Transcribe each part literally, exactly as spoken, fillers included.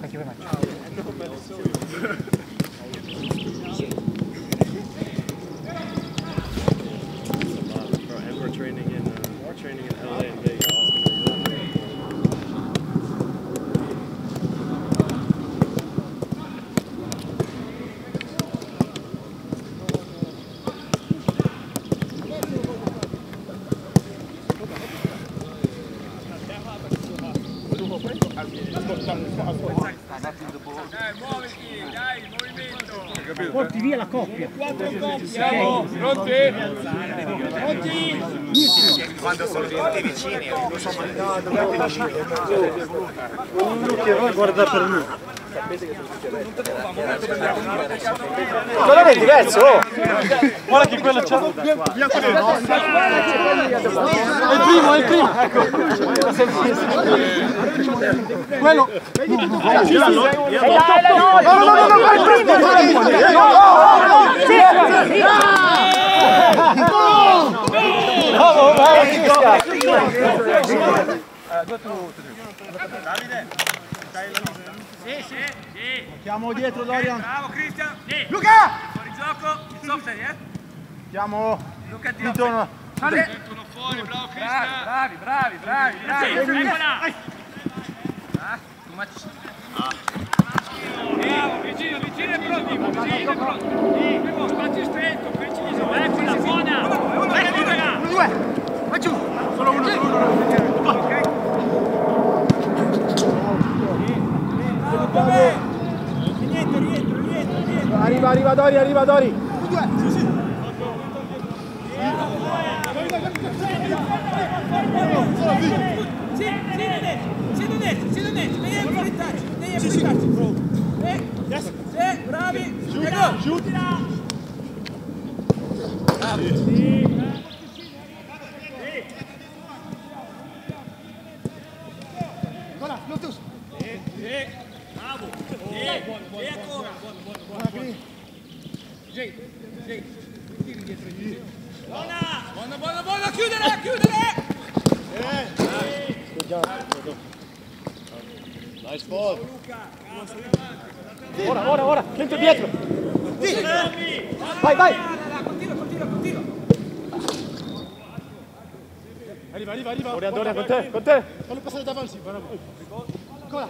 Thank you very much. And we're training in uh, we're training in L A and Vegas. Dai, muoviti, dai, movimento. Porti via la coppia. Quattro coppie. Siamo pronti? Pronti? Quando sono tutti vicini, non so mai. No, dobbiamo vicini. Non guarda per lui. Non è diverso! Guarda che quello c'ha. È il primo, è il primo! Ecco! Quello! No, no, no, no, è il primo! Bravo, vai! Davide, stai la lista? Sì, sì, sì. Chiamo dietro Dorian. Bravo Cristian. Sì. Luca! Fuori gioco, il software, eh? Chiamo Luca ti Intorno. Mettono fuori, bravo Cristian. Bravi, bravi, bravi, bravi. Eccola. Ah, too much. Bravo, vicino, vicino e pronti, vicino e pronti. Sì, primo, spazio stretto, preciso. Eccola, buona. Ecco, libera. Uno, due! Vai giù! Solo uno, solo uno. Ok. Rientro, rientro, rientro, rientro. Arriva, arriva Dori, arriva Dori. Uno, due! Sì, sì. Sì, sì, siete dentro, siete dentro, devi approfittarci, devi approfittarci. Eh, sì, bravi. Shoot, shoot. Ancora, Lotus. Sì, bravo. Sì, buono, buono, ancora. Buono, buono, buono. Jay, Jay, tiri dietro di te. Buona, buona, buona, buona, chiudere, chiudere. Good job. Nice ball. Ora, ora, ora. Dentro, dietro. Vai, vai. Continua, continua, continua. Arriva, arriva, arriva. Ora, Dorian, con te, con te. Fallo passare davanti, bravo. Ancora.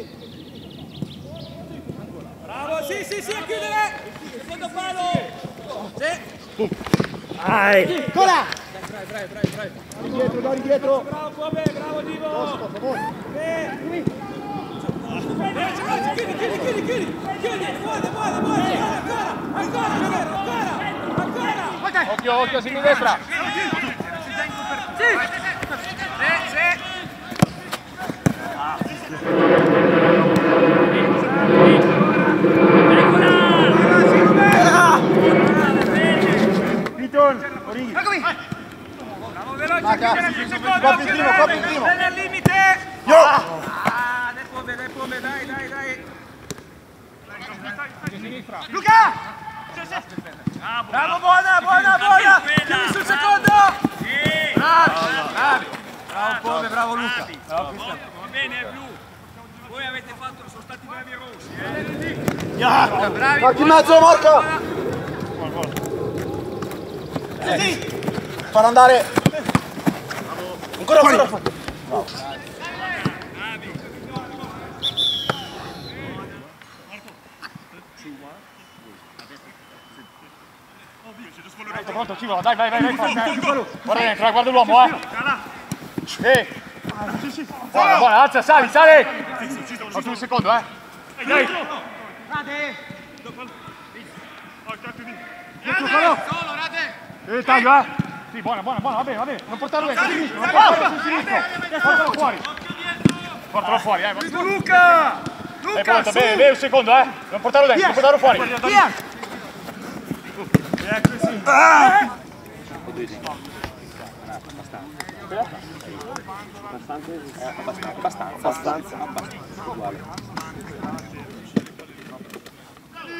Bravo, sì, sì, sì, a chiudere. Secondo palo. Sì. Vai. Ancora. Bravi, bravi, bravi, bravi. Dietro, Dori, dietro. Bravo, Kobe, bravo Divo. Posto, per favore. Chiudi, chiudi, chiudi, chiudi. Chiudi, buona, buona, buona. Ancora, ancora, ancora, ancora. Occhio, occhio, sinistra destra. Sì. Sì, sì. Piton, Orighi. Eccomi. Bravo, veloce. Maca. Copri il primo, copri il primo. Stai al limite. Io. Ah, dai come, dai come, dai, dai, dai. Luca! Bravo, buona, buona, buona. Chiudi sul secondo. Sì. Bravi, bravi. Bravo Pome, bravo Luca. Bravo Cristiano. Va bene, è blu. Voi avete fatto, sono stati bravi rossi, eh? Yeah. Bravi. Marco in mezzo, Marco. Sì. Far andare. Ancora fuori. No. Pronto, pronto, Civolo, dai, vai, vai, vai. Guarda dentro, guarda l'uomo, eh. Sì. Buona, buona, alza, sali, sali. Faccio un secondo, eh. Dai. Dentro, fallo. Eh, taglio, eh. Sì, buona, buona, buona, va bene, va bene. Non portarlo dentro, sinistro, non portarlo sul sinistro. Portalo fuori. Portalo fuori, eh. Luca! È pronto, bene, bene, un secondo, eh. Non portarlo dentro, non portarlo fuori. Via! Ah! Abbastanza, abbastanza, abbastanza, abbastanza, uguale.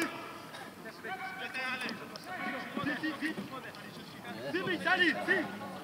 Sì, sì, sali, sì.